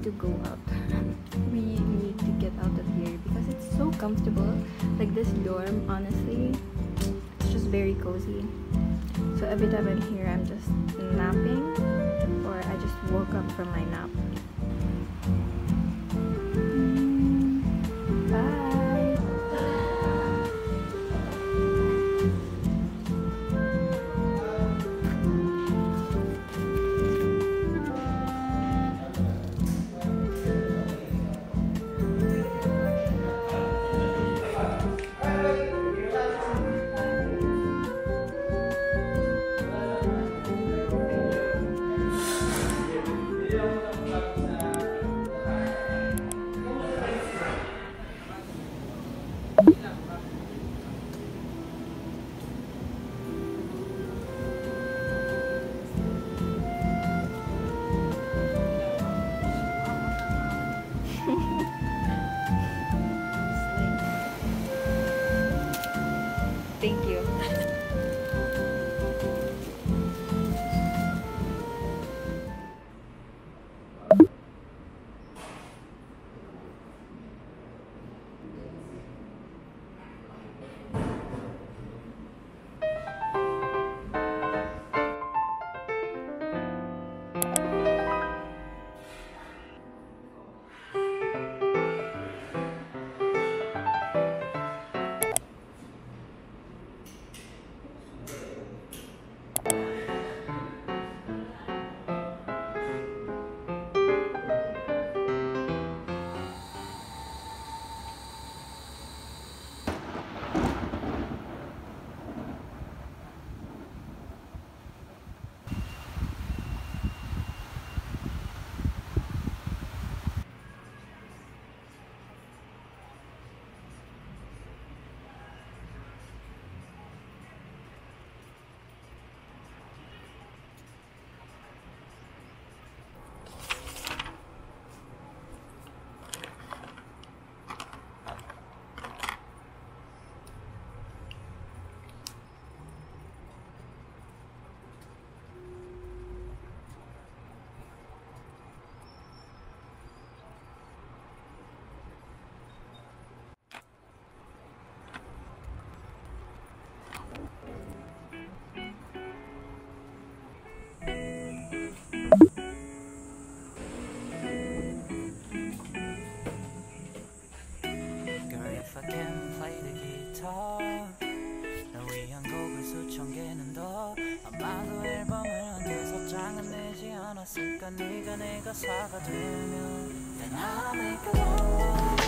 to go out. We need to get out of here because it's so comfortable. Like this dorm, honestly, it's just very cozy. So every time I'm here, I'm just napping, or I just woke up from my nap. Bye. Thank you. 네가 내 가사가 되면 Then I'll make a love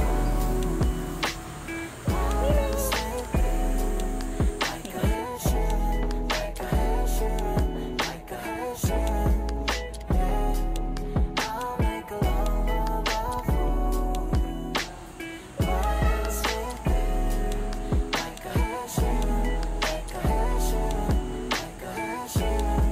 like a hair sharing, like a hair sharing, like a hair sharing. Yeah, I'll make a love of you. While sleeping, like a hair sharing, like a hair sharing, like a hair sharing.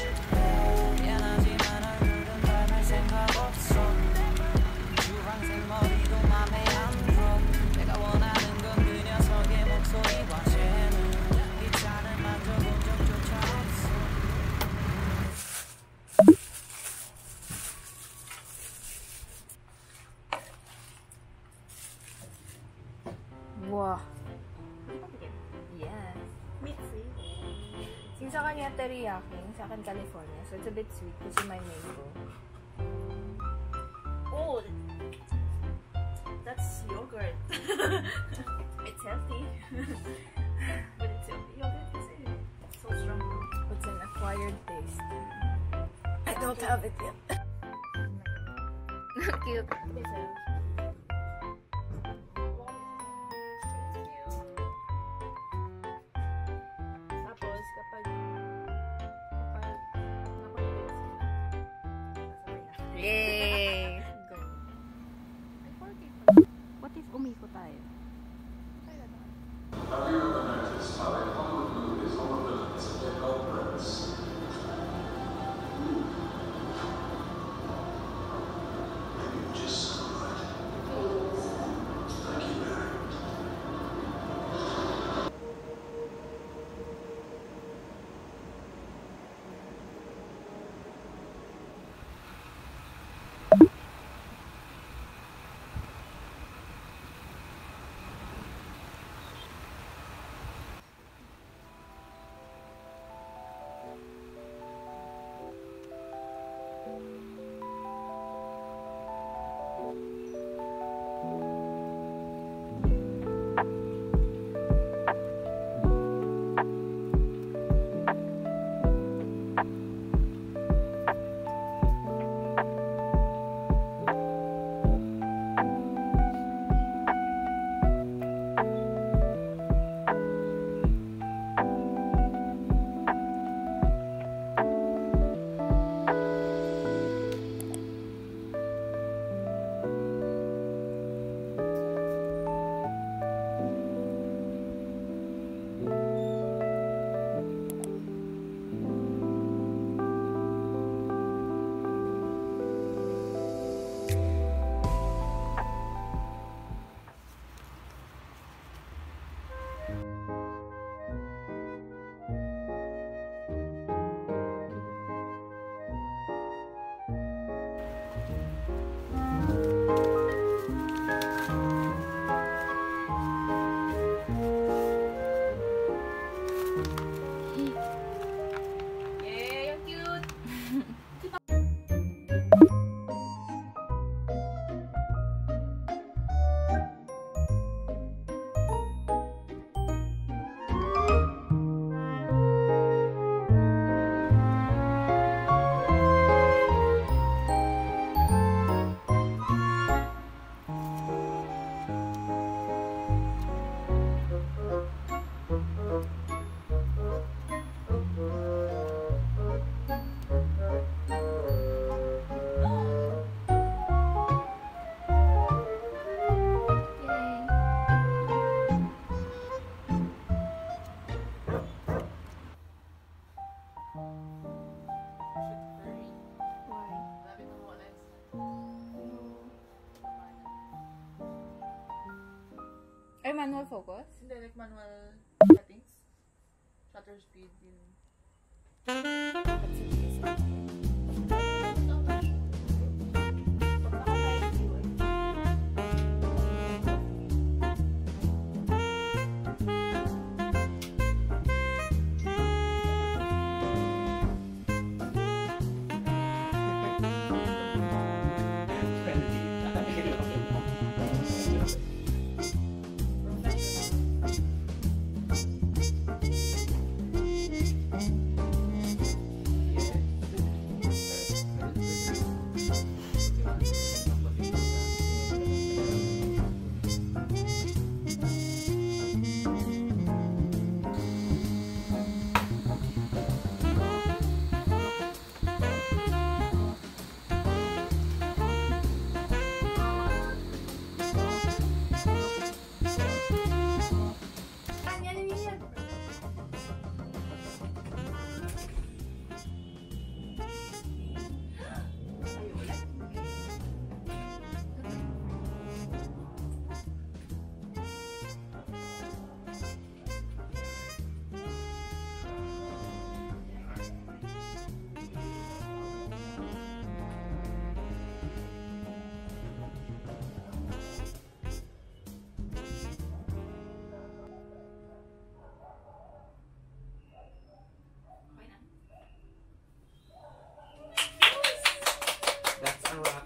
Wow. Yes. Meat free. Yung sa kanya teriyaki, yung sa akin California. So it's a bit sweet kasi may mango. Oh, that's yogurt. It's healthy. But it's yogurt kasi so strong. It's an acquired taste. I don't have it yet. Cute. Tapos kapag Yay! Go. What if umiko tayo? Have you ever noticed how a Hollywood movie is all the villains and their culprits? Maybe you just so right. Thank you very much. manual focus? Hindi, like manual settings. Shutter speed, yun. That's a wrap.